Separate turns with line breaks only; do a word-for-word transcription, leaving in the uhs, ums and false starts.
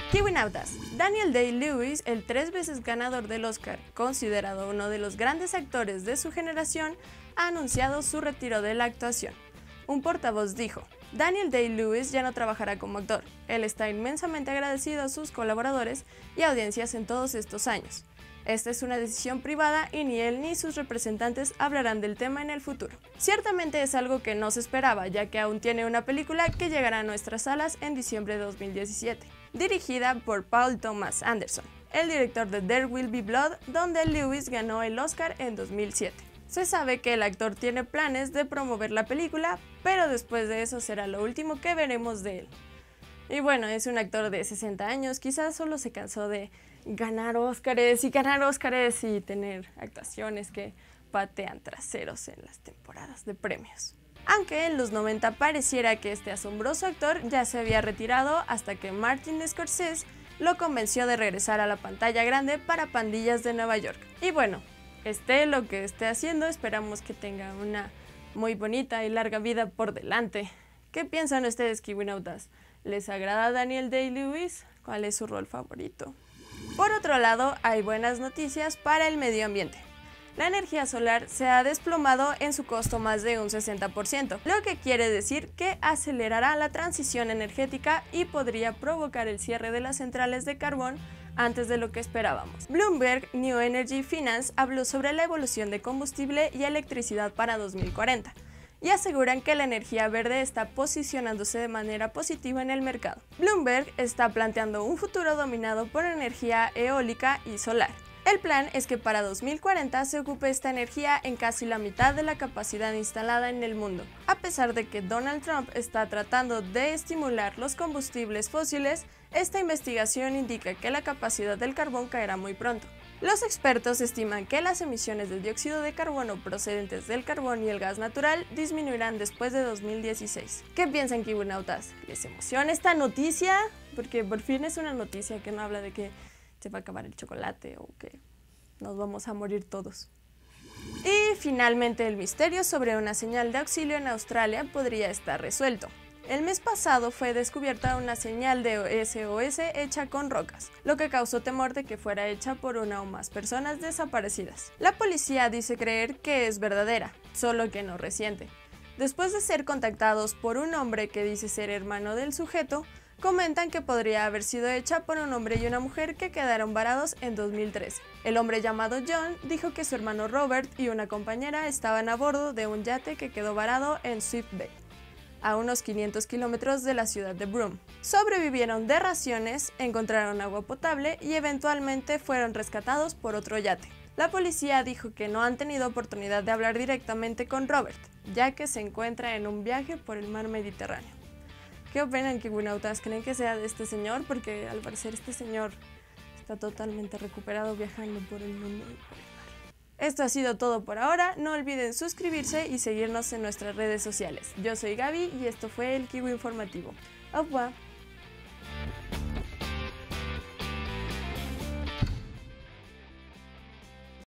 Kiwinautas. Daniel Day-Lewis, el tres veces ganador del Oscar, considerado uno de los grandes actores de su generación, ha anunciado su retiro de la actuación. Un portavoz dijo: Daniel Day-Lewis ya no trabajará como actor. Él está inmensamente agradecido a sus colaboradores y audiencias en todos estos años. Esta es una decisión privada y ni él ni sus representantes hablarán del tema en el futuro. Ciertamente es algo que no se esperaba, ya que aún tiene una película que llegará a nuestras salas en diciembre de dos mil diecisiete, dirigida por Paul Thomas Anderson, el director de There Will Be Blood, donde Lewis ganó el Oscar en dos mil siete. Se sabe que el actor tiene planes de promover la película, pero después de eso será lo último que veremos de él. Y bueno, es un actor de sesenta años, quizás solo se cansó de ganar Óscares y ganar Óscares y tener actuaciones que patean traseros en las temporadas de premios. Aunque en los noventa pareciera que este asombroso actor ya se había retirado hasta que Martin Scorsese lo convenció de regresar a la pantalla grande para Pandillas de Nueva York. Y bueno, esté lo que esté haciendo, esperamos que tenga una muy bonita y larga vida por delante. ¿Qué piensan ustedes, Kiwinautas? ¿Les agrada Daniel Day-Lewis? ¿Cuál es su rol favorito? Por otro lado, hay buenas noticias para el medio ambiente. La energía solar se ha desplomado en su costo más de un sesenta por ciento, lo que quiere decir que acelerará la transición energética y podría provocar el cierre de las centrales de carbón antes de lo que esperábamos. Bloomberg New Energy Finance habló sobre la evolución de combustible y electricidad para dos mil cuarenta. Y aseguran que la energía verde está posicionándose de manera positiva en el mercado. Bloomberg está planteando un futuro dominado por energía eólica y solar. El plan es que para dos mil cuarenta se ocupe esta energía en casi la mitad de la capacidad instalada en el mundo. A pesar de que Donald Trump está tratando de estimular los combustibles fósiles, esta investigación indica que la capacidad del carbón caerá muy pronto. Los expertos estiman que las emisiones de dióxido de carbono procedentes del carbón y el gas natural disminuirán después de dos mil dieciséis. ¿Qué piensan, Kiwinautas? ¿Les emociona esta noticia? Porque por fin es una noticia que no habla de que se va a acabar el chocolate o que nos vamos a morir todos. Y finalmente, el misterio sobre una señal de auxilio en Australia podría estar resuelto. El mes pasado fue descubierta una señal de S O S hecha con rocas, lo que causó temor de que fuera hecha por una o más personas desaparecidas. La policía dice creer que es verdadera, solo que no reciente. Después de ser contactados por un hombre que dice ser hermano del sujeto, comentan que podría haber sido hecha por un hombre y una mujer que quedaron varados en dos mil trece. El hombre llamado John dijo que su hermano Robert y una compañera estaban a bordo de un yate que quedó varado en Swift Bay, a unos quinientos kilómetros de la ciudad de Broome. Sobrevivieron de raciones, encontraron agua potable y eventualmente fueron rescatados por otro yate. La policía dijo que no han tenido oportunidad de hablar directamente con Robert, ya que se encuentra en un viaje por el mar Mediterráneo. ¿Qué opinan, Kiwinautas? ¿Creen que sea de este señor? Porque al parecer este señor está totalmente recuperado viajando por el mundo y por el mar. Esto ha sido todo por ahora. No olviden suscribirse y seguirnos en nuestras redes sociales. Yo soy Gaby y esto fue el Kiwi Informativo. Au revoir.